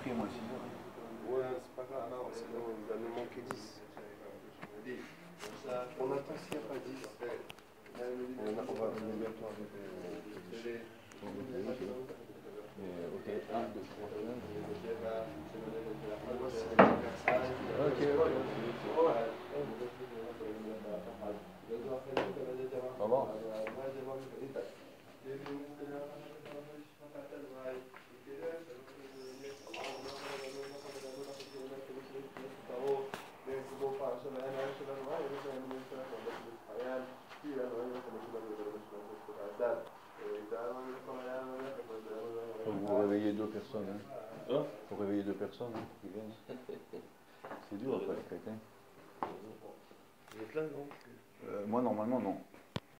pris à moins 6 heures. Ouais, c'est pas grave, non, sinon il va nous manquer 10. On attend s'il n'y a pas 10. On va venir bientôt avec Ok, 1, 2, 3 semaines. on voit s'il y a 10 personnes. Ok, au revoir. Faut vous réveiller 2 personnes. Hein. Faut réveiller 2 personnes qui viennent. C'est dur après les chrétiens. Vous êtes là, non? Moi normalement non.